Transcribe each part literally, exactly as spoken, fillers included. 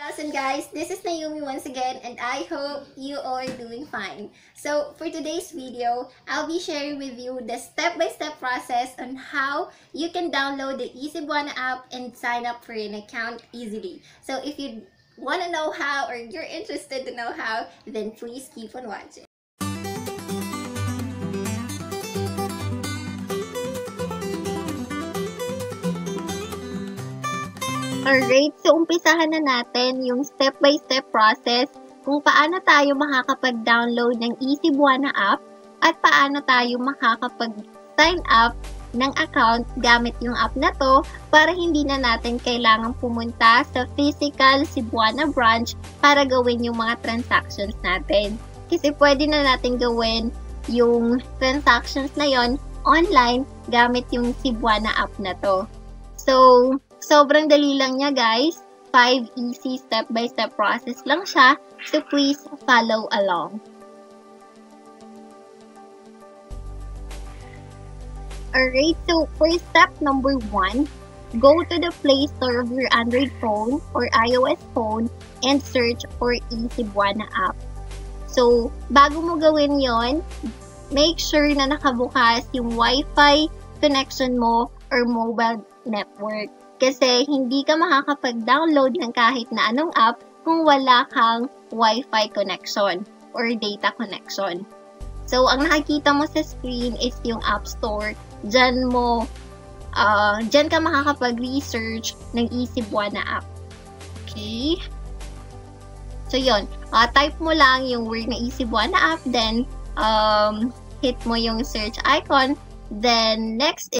Awesome guys, this is Naomi once again and I hope you all are doing fine. So for today's video, I'll be sharing with you the step-by-step process on how you can download the EasyBuana app and sign up for an account easily. So if you want to know how or you're interested to know how, then please keep on watching. Alright, so umpisahan na natin yung step-by-step process kung paano tayo makakapag-download ng EasyBuana app at paano tayo makakapag-sign up ng account gamit yung app na to para hindi na natin kailangang pumunta sa physical Cebuana branch para gawin yung mga transactions natin. Kasi pwede na natin gawin yung transactions na yon online gamit yung Cebuana app na to. So, sobrang dali lang niya guys. five easy step-by-step process lang siya. So, please follow along. Alright, so for step number one, go to the Play Store of your Android phone or iOS phone and search for EasyBuana app. So, bago mo gawin yon, make sure na nakabukas yung Wi-Fi connection mo or mobile network. Kasi hindi ka makakapag-download ng kahit na anong app kung wala kang Wi-Fi connection or data connection. So, ang nakikita mo sa screen is yung App Store. Diyan mo, uh, diyan ka makakapag-research ng EasyBuana app. Okay? So, yun. Uh, type mo lang yung word na EasyBuana app, then um, hit mo yung search icon. Then, next is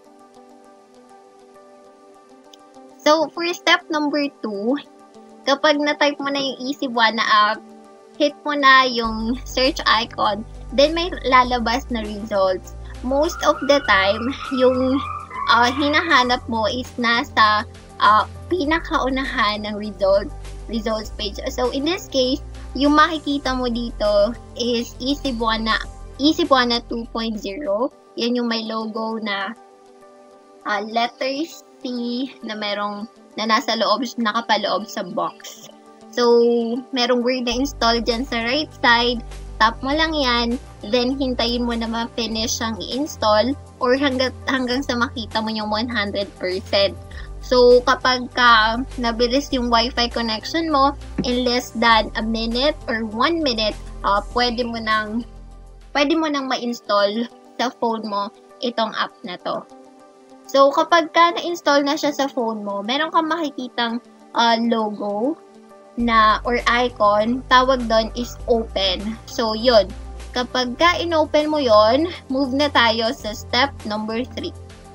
So, for step number two, kapag na-type mo na yung EasyBuana app, hit mo na yung search icon, then may lalabas na results. Most of the time, yung uh, hinahanap mo is nasa uh, pinakaunahan ng result, results page. So, in this case, yung makikita mo dito is EasyBuana, EasyBuana two point oh. Yan yung may logo na uh, letters na merong na nasa loob, nakapaloob sa box. So, merong word na install dyan sa right side. Tap mo lang yan. Then, hintayin mo na ma-finish ang i-install or hanggang, hanggang sa makita mo yung one hundred percent. So, kapag ka nabilis yung Wi-Fi connection mo, in less than a minute or one minute, uh, pwede mo nang, pwede mo nang ma-install sa phone mo itong app na to. So, kapag ka na-install na siya sa phone mo, meron kang makikitang uh, logo na or icon, tawag doon is open. So, yun. Kapag ka in-open mo yon, move na tayo sa step number three.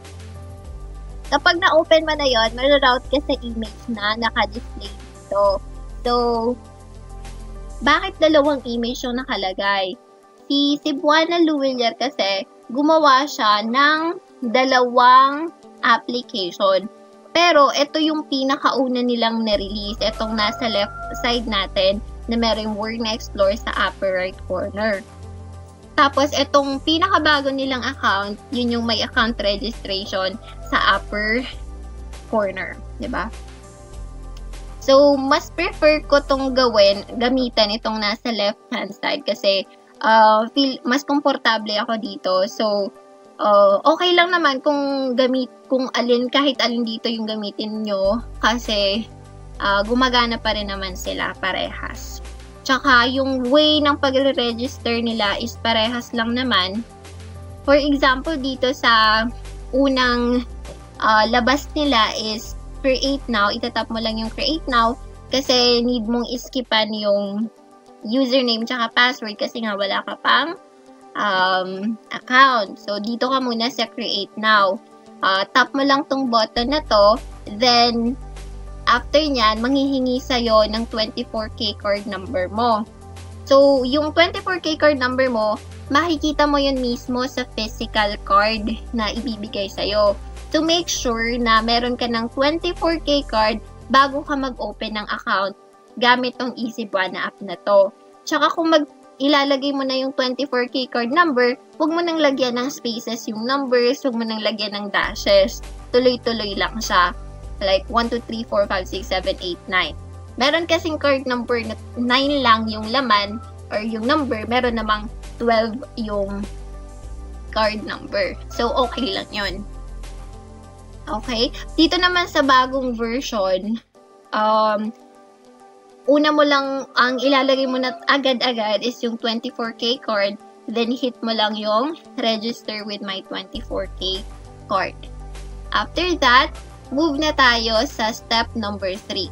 Kapag na-open mo na yon, ma-route ka sa image na naka-display dito. So, bakit dalawang image yung nakalagay? Si Cebuana Luwilier kasi, gumawa siya ng dalawang application. Pero, ito yung pinakauna nilang na-release. Itong nasa left side natin na merong word na explore sa upper right corner. Tapos, itong pinakabago nilang account, yun yung may account registration sa upper corner. Diba? So, mas prefer ko tong gawin, gamitan itong nasa left hand side kasi uh, feel, mas komportable ako dito. So, Uh, okay lang naman kung gamit kung alin kahit alin dito yung gamitin nyo kasi uh, gumagana pa rin naman sila parehas. Tsaka yung way ng pagre-register nila is parehas lang naman. For example, dito sa unang uh, labas nila is create now. Itatap mo lang yung create now kasi need mong iskipan yung username tsaka password kasi nga wala ka pang Um, account. So, dito ka muna sa create now. Uh, tap mo lang tong button na to. Then, after nyan, manghihingi sa'yo ng twenty-four K card number mo. So, yung twenty-four K card number mo, makikita mo yun mismo sa physical card na ibibigay sa'yo. So, make sure na meron ka ng twenty-four K card bago ka mag-open ng account gamit tong EasyBuana app na to. Tsaka kung mag ilalagay mo na yung twenty-four K card number, huwag mo nang lagyan ng spaces yung numbers, huwag mo nang lagyan ng dashes. Tuloy-tuloy lang siya. Like one, two, three, four, five, six, seven, eight, nine. Meron kasing card number na nine lang yung laman or yung number, meron namang twelve yung card number. So, okay lang yun. Okay? Dito naman sa bagong version, um, una mo lang, ang ilalagay mo na agad-agad is yung twenty-four K card, then hit mo lang yung register with my twenty-four K card. After that, move na tayo sa step number three.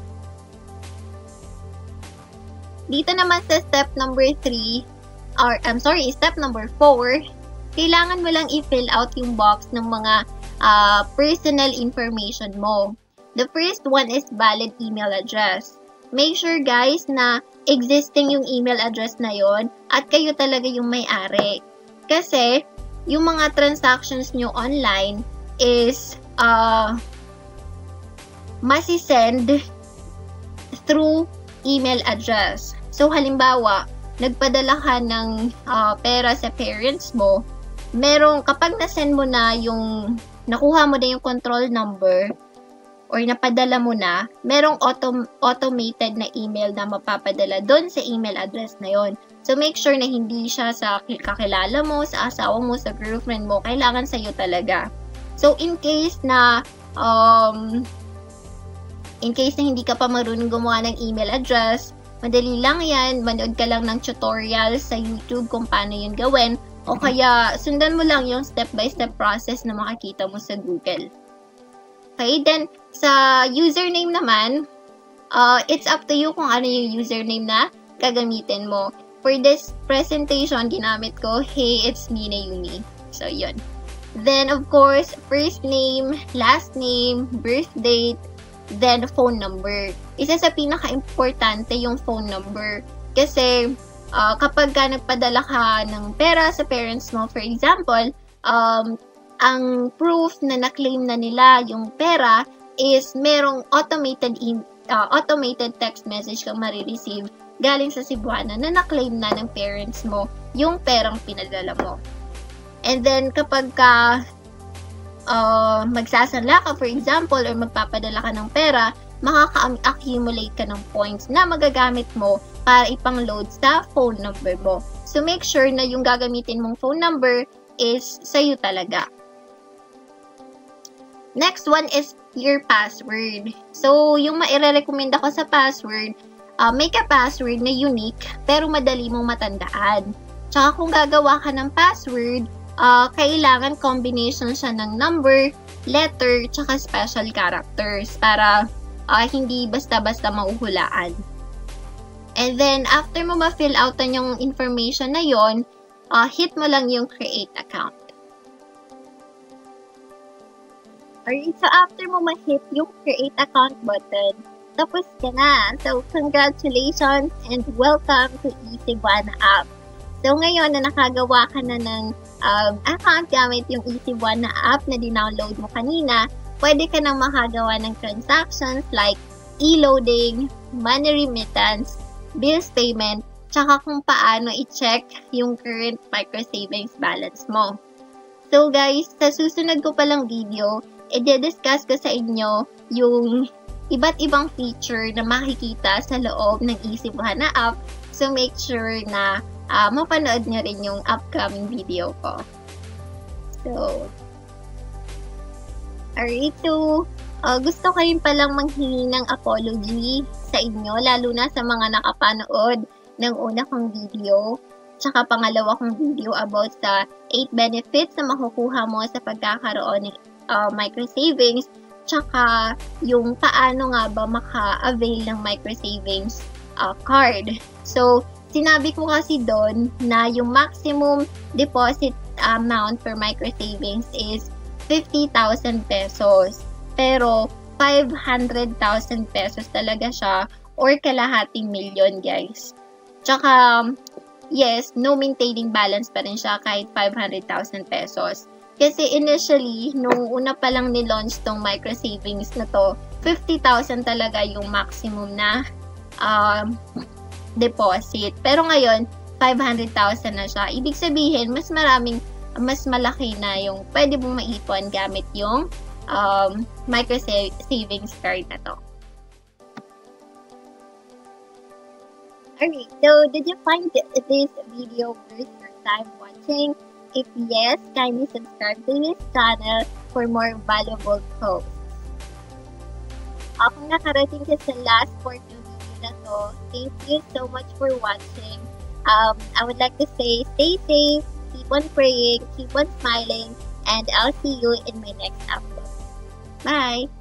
Dito naman sa step number three, or I'm sorry, step number four, kailangan mo lang i-fill out yung box ng mga uh, personal information mo. The first one is valid email address. Make sure guys na existing yung email address na yon at kayo talaga yung may-ari. Kasi yung mga transactions nyo online is uh, masisend through email address. So, halimbawa, nagpadala ka ng uh, pera sa parents mo, merong, kapag nasend mo na yung, nakuha mo na yung control number, or napadala mo na, merong autom automated na email na mapapadala doon sa email address na yon. So, make sure na hindi siya sa kakilala mo, sa asawa mo, sa girlfriend mo, kailangan sa'yo talaga. So, in case na, um, in case na hindi ka pa marunong gumawa ng email address, madali lang yan, manood ka lang ng tutorial sa YouTube kung paano yun gawin, o kaya sundan mo lang yung step-by-step process na makikita mo sa Google. Okay, then sa username naman, uh, it's up to you kung ano yung username na gagamitin mo. For this presentation, ginamit ko, hey, it's me, Naomi. So, yun. Then, of course, first name, last name, birth date, then phone number. Isa sa pinaka-importante yung phone number. Kasi, uh, kapag ka nagpadala ka ng pera sa parents mo, for example, um, ang proof na na-claim na nila yung pera is merong automated in, uh, automated text message kang marireceive galing sa Cebuana na na-claim na ng parents mo yung perang pinadala mo. And then, kapag ka uh, magsasanla ka, for example, or magpapadala ka ng pera, makaka-accumulate ka ng points na magagamit mo para ipang-load sa phone number mo. So, make sure na yung gagamitin mong phone number is sa'yo talaga. Next one is your password. So, yung maire-recommend ako sa password, uh, make a password na unique pero madali mong matandaan. Tsaka kung gagawa ka ng password, uh, kailangan combination siya ng number, letter, tsaka special characters para uh, hindi basta-basta mauhulaan. And then, after mo ma-fill out yung information na yon, uh, hit mo lang yung create account. Alright, so after mo ma-hit yung create account button, tapos ka na. So, congratulations and welcome to eCebuana app. So, ngayon na nakagawa ka na ng um, account gamit yung eCebuana app na dinownload mo kanina, pwede ka nang makagawa ng transactions like e-loading, money remittance, bills payment, tsaka kung paano i-check yung current micro-savings balance mo. So guys, sa susunod ko palang video, i-discuss ko sa inyo yung iba't ibang feature na makikita sa loob ng eCebuana app. So make sure na uh, mapanood nyo rin yung upcoming video ko. So, alright, so uh, gusto ko rin palang manghingi ng apology sa inyo, lalo na sa mga nakapanood ng una kong video, tsaka pangalawa kong video about sa eight benefits na makukuha mo sa pagkakaroon ng uh, micro-savings, tsaka yung paano nga ba maka-avail ng micro-savings uh, card. So, sinabi ko kasi doon na yung maximum deposit amount for micro-savings is fifty thousand pesos. Pero, five hundred thousand pesos talaga siya or kalahating milyon, guys. Tsaka, yes, no maintaining balance pa rin siya kahit five hundred thousand pesos. Kasi initially, nung una pa lang ni-launch tong micro-savings na to, fifty thousand talaga yung maximum na um, deposit. Pero ngayon, five hundred thousand na siya. Ibig sabihin, mas maraming, mas malaki na yung pwede mong maipon gamit yung um, micro-savings card na to. Alright, so did you find th- this video worth your time watching? If yes, kindly subscribe to this channel for more valuable posts. Uh, kung nakarating ka sa last part ng video na to, thank you so much for watching. Um, I would like to say stay safe, keep on praying, keep on smiling, and I'll see you in my next upload. Bye!